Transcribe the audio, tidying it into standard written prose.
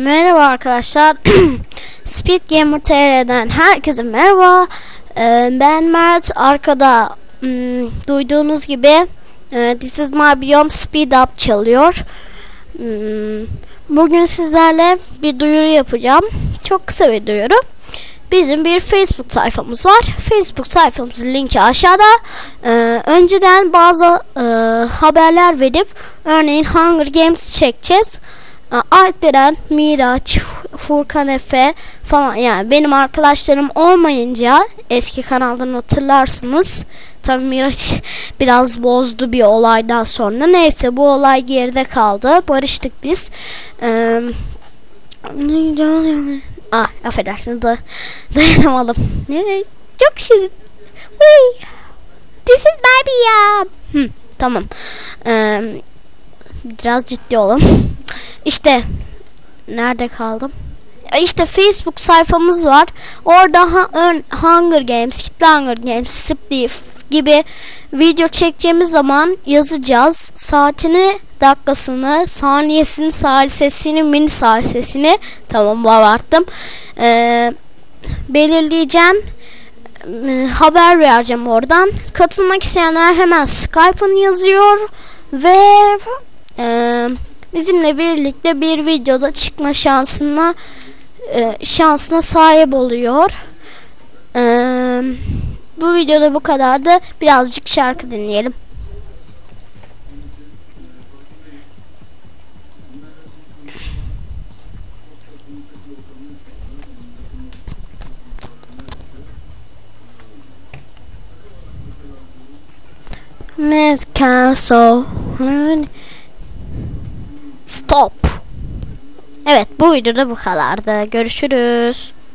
Merhaba arkadaşlar. Speed Gamer TR'den herkese merhaba. Ben Mert. Arkada duyduğunuz gibi This is my biome speed up çalıyor. Bugün sizlerle bir duyuru yapacağım. Çok kısa bir duyuru. Bizim bir Facebook sayfamız var. Facebook sayfamızın linki aşağıda. Önceden bazı haberler verip örneğin Hunger Games çekeceğiz. Alperen, Miraç, Furkan Efe falan, yani benim arkadaşlarım olmayınca eski kanaldan hatırlarsınız. Tabii Miraç biraz bozdu bir olaydan sonra. Neyse, bu olay geride kaldı. Barıştık biz. Affedersiniz, dayanamadım. Çok şirin. This is baby ya. Tamam. Biraz ciddi olun. İşte nerede kaldım? İşte Facebook sayfamız var. Orada Hunger Games, Kitle Hunger Games, Split gibi video çekeceğimiz zaman yazacağız. Saatini, dakikasını, saniyesini, salisesini, mini salisesini, tamam abarttım, belirleyeceğim. Haber vereceğim oradan. Katılmak isteyenler hemen Skype'ını yazıyor ve bizimle birlikte bir videoda çıkma şansına sahip oluyor. Bu videoda bu kadardı. Birazcık şarkı dinleyelim. Stop. Evet, bu videoda bu kadardı. Görüşürüz.